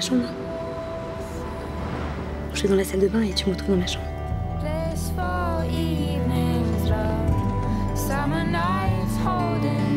chambre. Je suis dans la salle de bain et tu me retrouves dans ma chambre. Blissful evenings, love. Summer nights holding